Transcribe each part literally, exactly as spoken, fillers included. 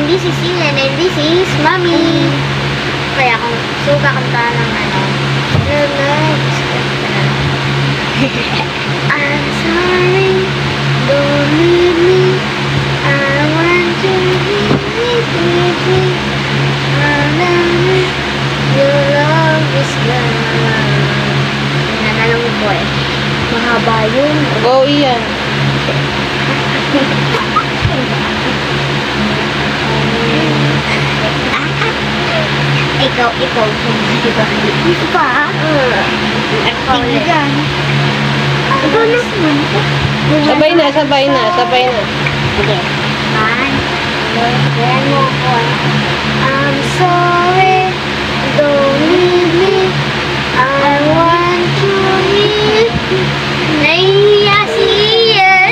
this is Ian and this is Mommy. Kaya kung suka kanta ng ano. I'm sorry, don't leave me. I want you with me. I love you. Your love is gone. Nanalo mo po eh. Mahaba yun. Go, Ian. Ikaw, ikaw. Diba? Ito pa? Ikaw yan. Ikaw na. Sabay na, sabay na, sabay na. Okay. Man. Yan mo ko. I'm sorry. Don't leave me. I want to leave. Naiya si Ian.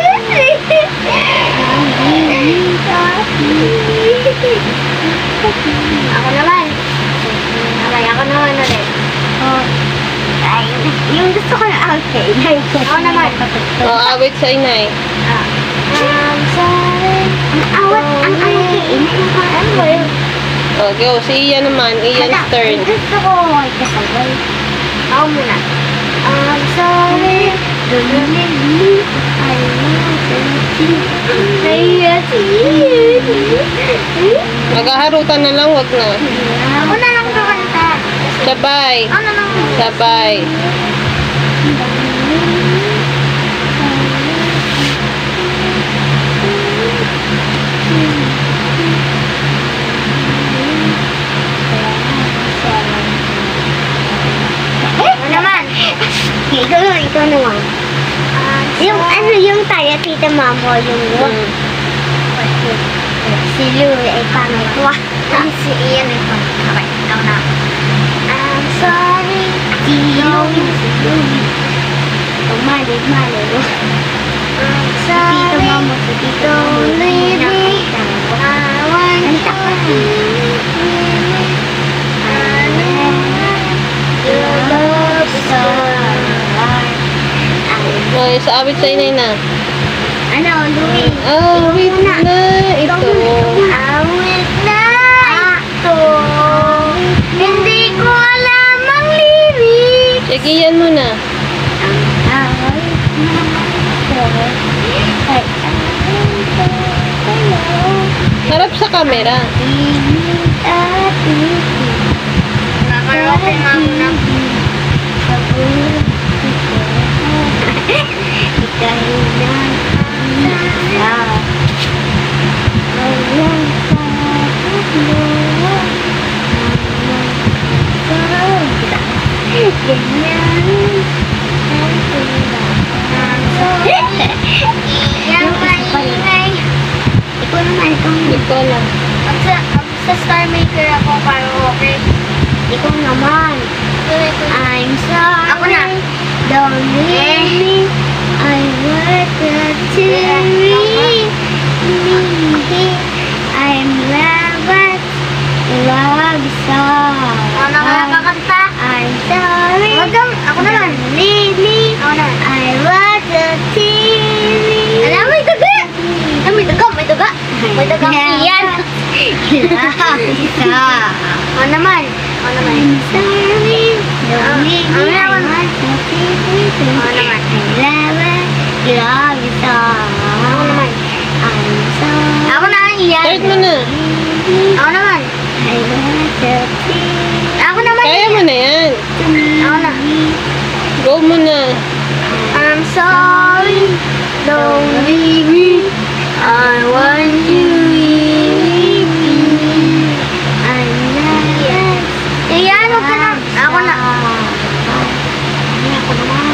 Ako naman. Okay, ako naman ulit. Oh. Ay, yung gusto ko na okay. Ako naman. O, awit sa inay. Ah. I'm sorry. Ang awat, ang awat kay inay. Ano ba yun? O, go. Si Ian naman. Ian's turn. Gusto ko kasabay. Ako muna. I'm sorry. Don't leave me. I want to Naiya si Maghaharutan na lang, wag na. Ako na lang kakanta. Sabay. Ako na lang. Sabay. Ako naman. Ikaw naman, ikaw naman. Yung ano, yung tayo, tita mamo, yung Hmm. si Lou ay paano ito? Si Ian ay paano? Okay, ikaw na. I'm sorry. Si Lou. Si Lou. Oh, mali, mali. I'm sorry. Tito mamo, si Tito. Don't leave me. I want you to leave me. I know your love is gone. O, sa awit sa inay na. Ano, Louie? Awit na ito. Awit na ito. Hindi ko alam ang lyrics. Sige, yan muna. Ang awit na ito ay awit ito. Harap sa camera. Ibig at ibig. Nakaraoke nga muna. Sa buhay ko. Ika'y nasa walang pagkakluwa. Ganyan ang tulang. Yung maingay. Ikaw naman, ikaw naman. Ikaw lang. Pag sa, pag sa Star Maker ako, karaoke. Ikaw naman. I'm sorry. Ako na. Don't leave me. I want to leave me. I'm loved. Love song. Ano nga kakanta? I'm sorry. Wag kang, ako naman. Leave me. Ako naman. I want to leave. Alam, may daga. Alam, may daga, may daga. May daga iyan. Ako naman. Ako naman. I'm sorry. Don't leave me. I want to leave me. Ako naman. I love love song. Ako naman. I'm sorry. Ako na iyan. Start mo na. Ako naman. I want to leave. Ako naman. Kaya mo na yan. Ako na. Go mo na. I'm sorry. Don't leave me. I want you with me. I'm not. Iyan, huwag ka na. Ako na. Ako naman.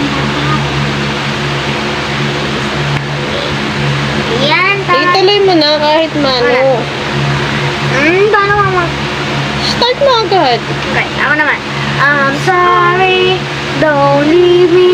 Iyan, Sige, tuloy mo na kahit mano. Hmm, paano ka mag... Start mo agad. Okay, ako naman. I'm sorry, don't leave me.